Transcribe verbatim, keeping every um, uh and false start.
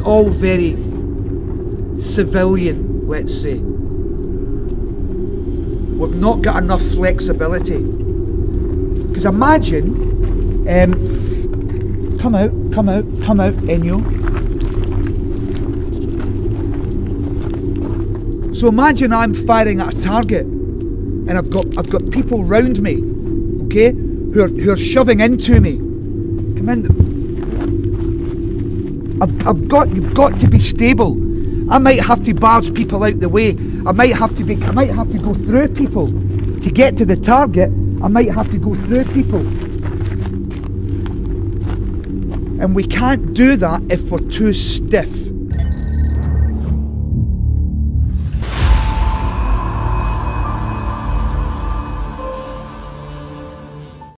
all very civilian, let's say. We've not got enough flexibility. Because imagine, um, come out, come out, come out, Ennio. So imagine I'm firing at a target, and I've got I've got people round me, okay, who are who are shoving into me. Come in. I've I've got you've got to be stable. I might have to barge people out the way. I might have to be I might have to go through people to get to the target. I might have to go through people. And we can't do that if we're too stiff.